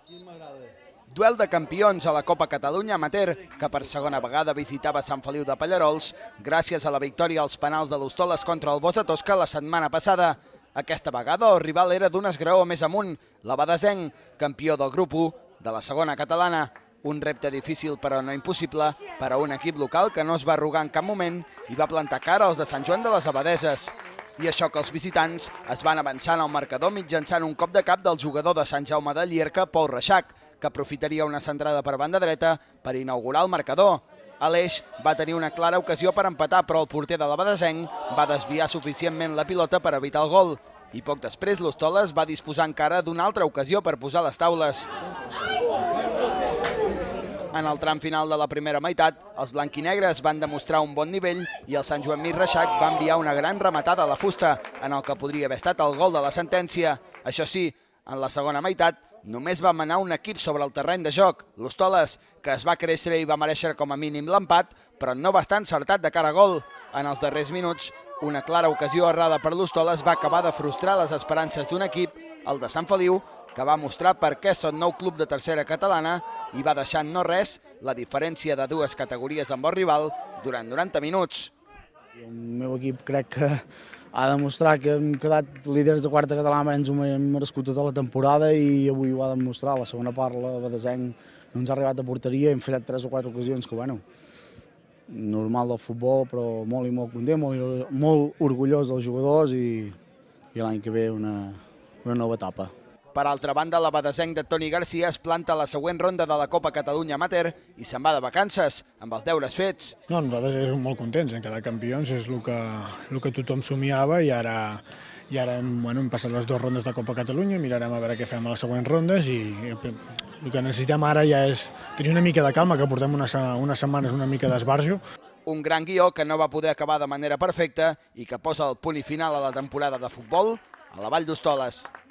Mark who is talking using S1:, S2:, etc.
S1: Duel de campions a la Copa Catalunya Amateur, que per segona vegada visitava Sant Feliu de Pallerols, gràcies a la victòria als penals de l'Hostoles contra el Bosch de Tosca la setmana passada. Aquesta vegada el rival era d'un esgraó més amunt, l'Abadesenc, campió del grup 1 de la segona catalana. Un repte difícil però no impossible per a un equip local que no es va arrugar en cap moment i va plantar cara als de Sant Joan de les Abadeses. I això que els visitants es van avançant al marcador mitjançant un cop de cap del jugador de Sant Jaume de Llierca, Pol Reixac, que aprofitaria una centrada per banda dreta per inaugurar el marcador. Aleix va tenir una clara ocasió per empatar, però el porter de l'Abadesenc va desviar suficientment la pilota per evitar el gol. I poc després l'Hostoles va disposar encara d'una altra ocasió per posar les taules. En el tram final de la primera meitat, els blanquinegres van demostrar un bon nivell i el Sant Joan Reixac va enviar una gran rematada a la fusta, en el que podria haver estat el gol de la sentència. Això sí, en la segona meitat, només va manar un equip sobre el terreny de joc, l'Hostoles, que es va créixer i va mereixer com a mínim l'empat, però no va estar encertat de cara a gol. En els darrers minuts, una clara ocasió errada per l'Hostoles va acabar de frustrar les esperances d'un equip, el de Sant Feliu, que va mostrar per què són nou club de tercera catalana i va deixar en no res la diferència de dues categories amb el rival durant 90 minuts.
S2: El meu equip crec que ha demostrat que hem quedat líders de quarta catalana, ens ho hem merescut tota la temporada i avui ho ha demostrat. A la segona part, l'Abadesenc no ens ha arribat a porteria, hem fallat 3 o 4 ocasions que, bueno, normal del futbol, però molt i molt content, molt orgullós dels jugadors i l'any que ve una nova etapa.
S1: Per altra banda, l'Abadesenc de Toni Garcia es planta a la següent ronda de la Copa Catalunya Amateur i se'n va de vacances, amb els deures fets.
S3: No, nosaltres som molt contents, en quedar campions és el que tothom somiava i ara hem passat les 2 rondes de Copa Catalunya, mirarem a veure què fem a les següents rondes i el que necessitem ara ja és tenir una mica de calma, que portem unes setmanes una mica d'esbarjo.
S1: Un gran guió que no va poder acabar de manera perfecta i que posa el punt i final a la temporada de futbol a la Vall d'Hostoles.